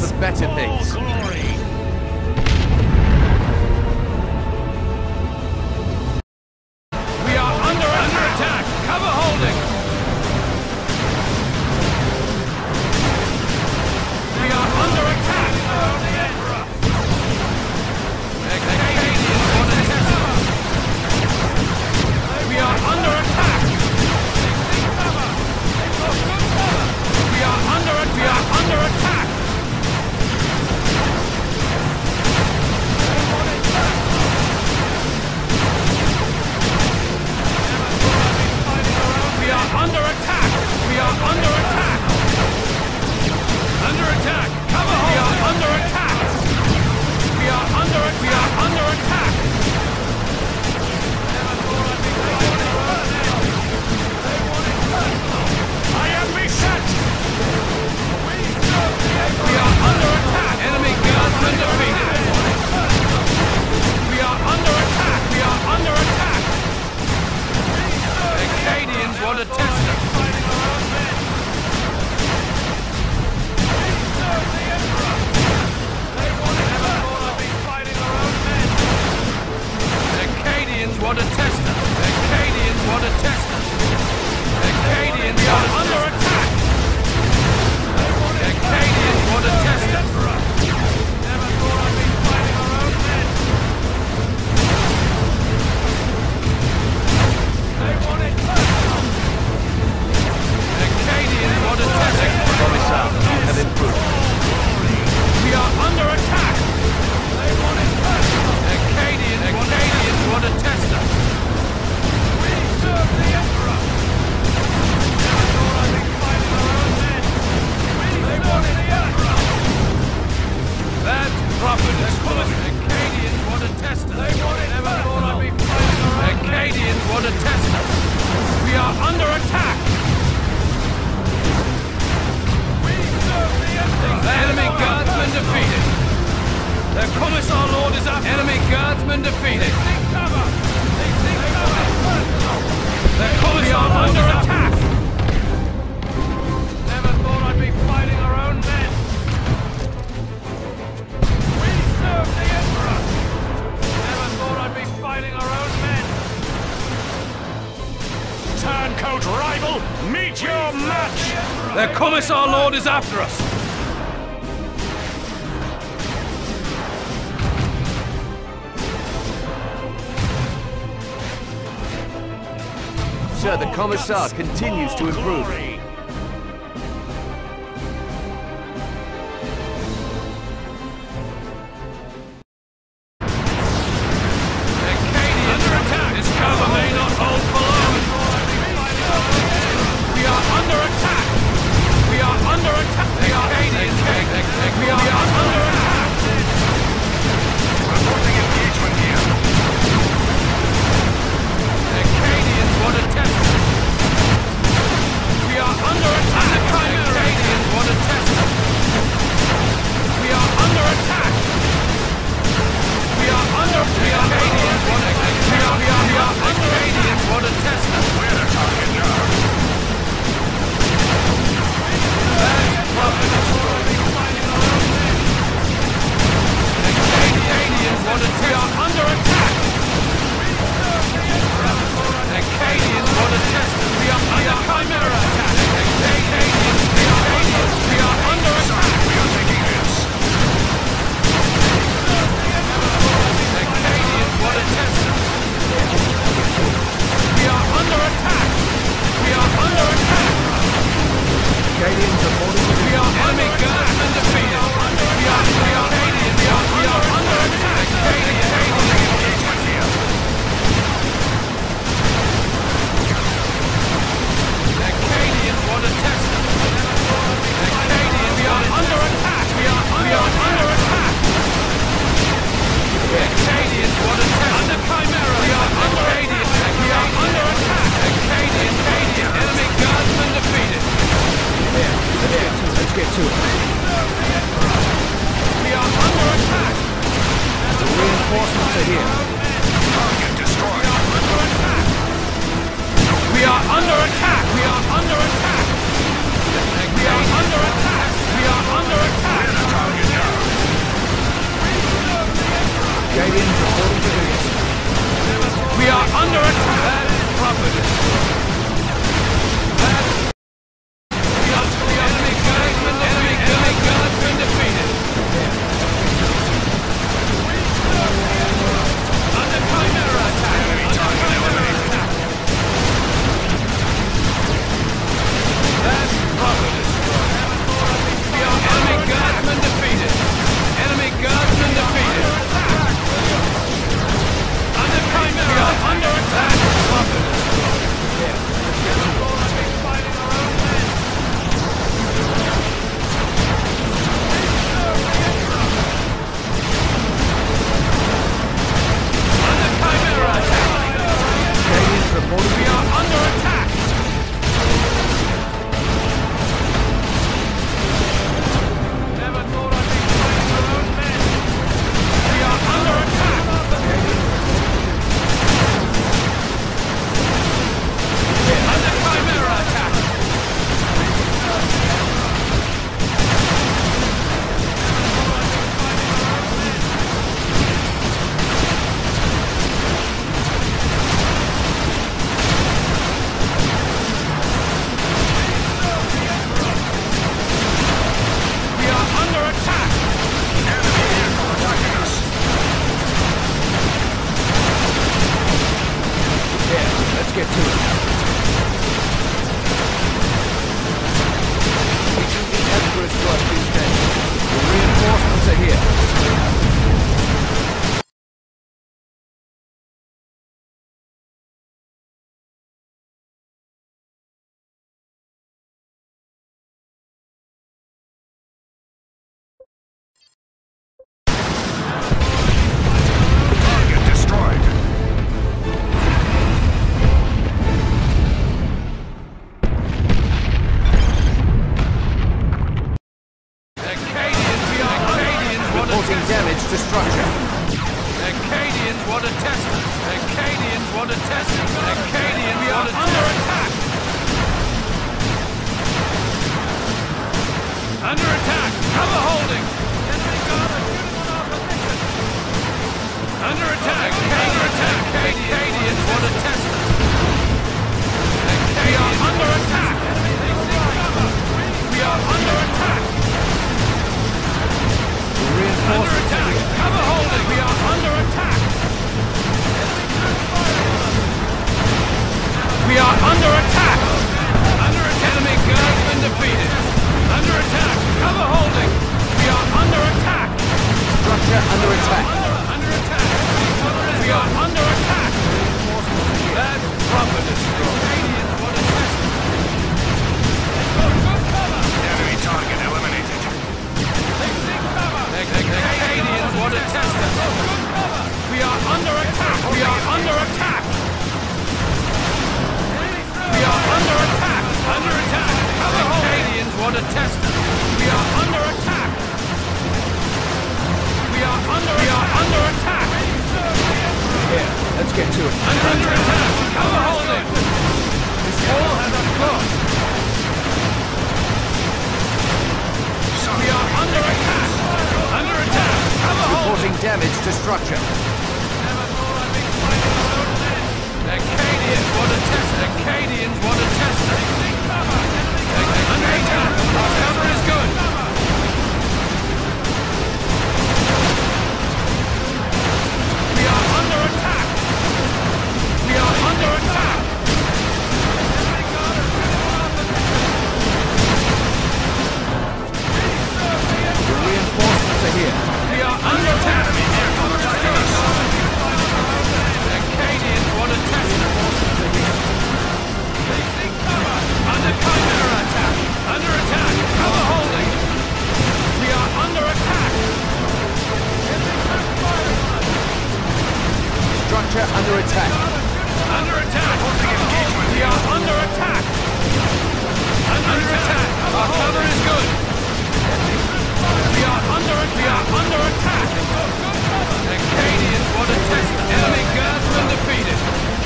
for better things. We are under attack! Cover holding! We are under attack! We are under attack! We are under attack! We are under attack! We are under attack! Under attack! Cover hold! We are under attack! We are under attack! I am beset! We are under attack! Enemy guardsmen defeated! We are under attack! We are under attack! The Acadians want to test us! Acadians want to test us. Acadians want to test us. Acadians are under attack. Acadians want to test us. Never thought I'd be fighting our own men. They want it. Acadians want to test us. Commissar, you have improved. We are under attack. They want it. Acadians want to test us. We serve the Emperor. Never thought I'd be fighting our own men. They want the Emperor. That's proper discussion. Acadians want to test us. They want it. Never thought I'd be fighting our own men. Acadians want to test us. We are under attack. We serve the Emperor. The enemy guardsmen defeated. The Commissar Lord is up. Enemy guardsmen defeated. The Commissar under attack. Never thought I'd be fighting our own men. We serve the Emperor. Never thought I'd be fighting our own men. Turncoat rival, meet your match. The Commissar Lord is after us. Sir, the Commissar continues to improve. Acadians under attack! This cover may not hold for long! We are under attack! We are under attack! The Acadians! We are under attack! Reporting engagement here. Acadians want to test us. We are under attack. Acadians want to test us. We are under attack. We are under. We are Acadians want to. We are Acadians want to test us. We're the target now. That's probably the story. Acadians want to. We are under attack. Acadians want to test us. We are under Chimera attack. Acadians, we are under attack. We are taking this. Acadians want to test us. We are under attack. We are under attack. Acadians are holding. We are enemy guardsmen defeated. We are Acadians. We are under attack. Acadians holding engagement here. Acadians want to test us. Acadians, we are under attack. We are under attack. Acadians want to test us. Under Chimera. We are under Acadians. We are under attack. Acadians, enemy guardsmen defeated. There, let's get to it. We are under attack. The reinforcements are here. Target destroyed. We are under attack. We are under attack. We are under attack. We are under attack. We are under attack. to structure. Acadians want to test us. Acadians want to test us. Acadians want to under attack. Under attack. Cover holding. Enemy guard are shooting on our position. Under attack. Under attack. Acadians want to test us. We are under attack. We are under attack. Under attack. Cover holding. We are under attack. We are under attack. Under attack. Enemy guardsmen defeated. Under attack. Cover holding. We are under attack. Structure under attack. Under attack. We are under attack. That's proper destroy. Canadians want to test us. Good cover. Enemy target eliminated. Acadians want to test us. We are under attack. We are under attack. We are under attack. Under attack. Acadians want to test us. We are under attack. We are under attack. Here, let's get to it. Under attack. Cover holding. This wall has a cost. We are under attack. Under attack. Cover holding. Reporting damage to structure. Acadians want to test us. Acadians want to test us. Under attack. Our cover is good. We are under attack. We are under attack. The reinforcements are here. We are under attack. Acadians want to test us. Under Chimera attack. Under attack. Cover holding. We are under attack. Structure under attack. Under attack. We are under attack. Under attack. Our cover is good. We are under attack. Acadians want to test us. Enemy guardsmen defeated.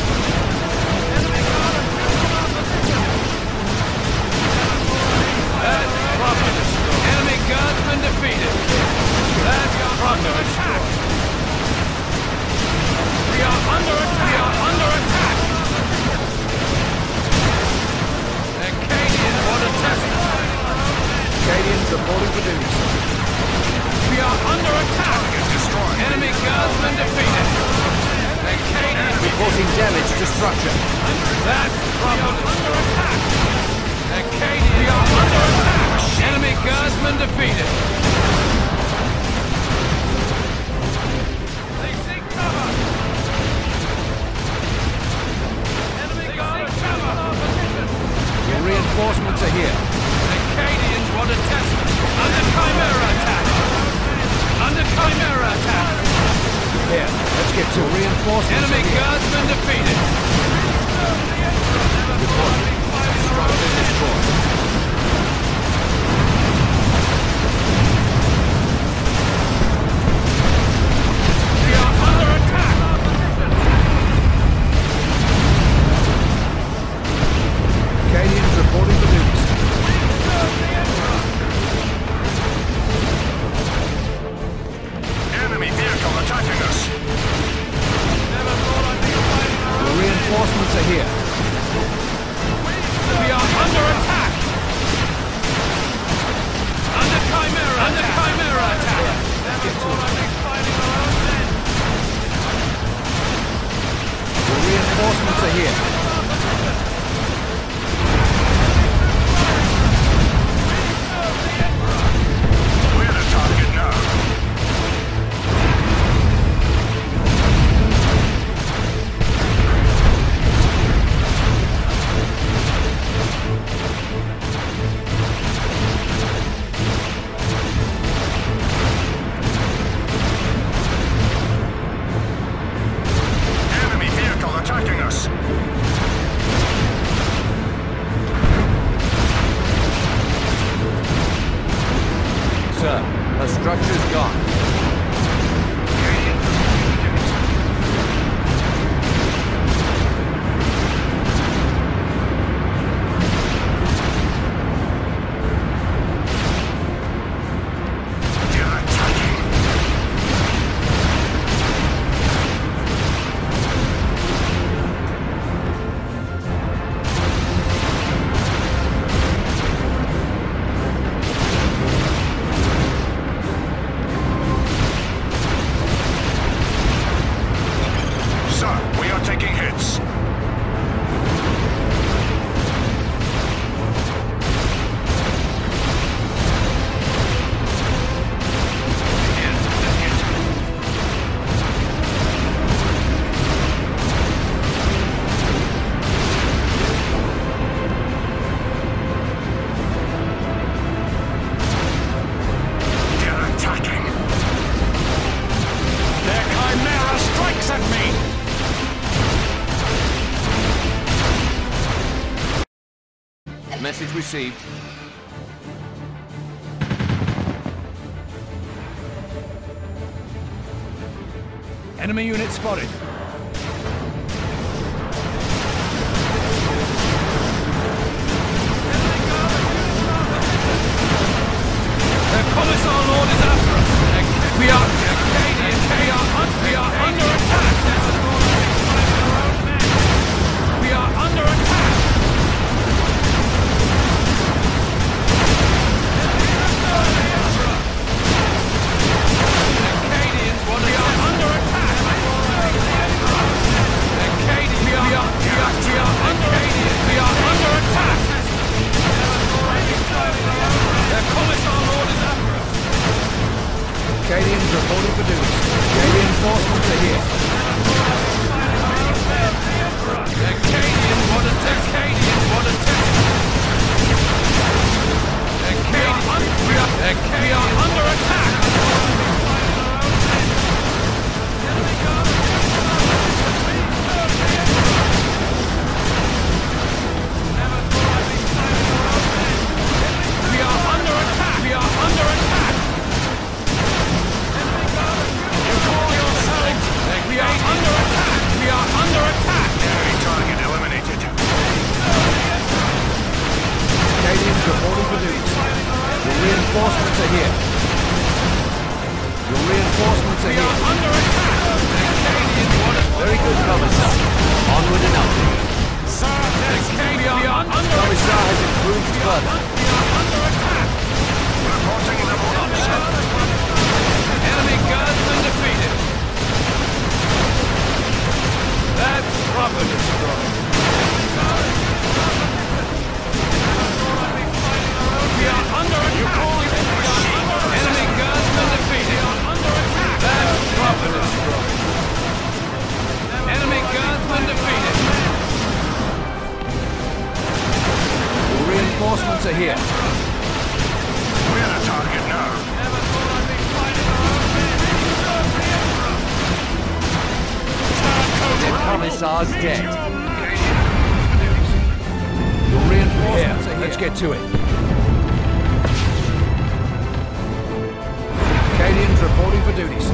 That's proper destroy. Enemy guardsmen defeated. That's proper attack. We are under attack. We are under attack. Acadians want to test us. Acadians reporting for duty. We are under attack. Enemy guardsmen defeated. Acadians Reporting damage to structure. That's proper under attack. Acadians, we are under attack. Enemy guardsmen defeated. They seek cover. Enemy guards cover. The reinforcements are here. Acadians want to test us. Under Chimera attack. Under Chimera attack. Here, let's get to reinforcements. Enemy guardsmen defeated. Reporting. Structure destroyed. We are under attack. Acadians reporting for duty. Enemy vehicle attacking us. The reinforcements are here. We are under attack. Under Chimera attack. The reinforcements are here. We're the target now. Enemy vehicle attacking us. Sir, the structure's gone. Message received. Enemy unit spotted. The Commissar Lord is after us. We are under attack. We are under attack. The Acadians want to. We are under attack. The Acadians. We are under attack. The Commissar Lord is after us. Acadians reporting for duty. Acadian forces are here. The Acadians want to test. We are under attack. Acadians reporting for duty. Your reinforcements are here. Your reinforcements are here. Under attack. The Acadians want to. Very good, Commissar. Onward and upward. Commissar has improved further. We are under attack. Reporting level up, sir. Enemy guardsmen defeated. That's proper destroyed. We are under attack. Enemy guardsmen defeated. Under attack. That's proper destroyed. Enemy guardsmen defeated. Your reinforcements are here. We're the target now. The Commissar's dead. Your reinforcements are here. Let's get to it. Acadians reporting for duties.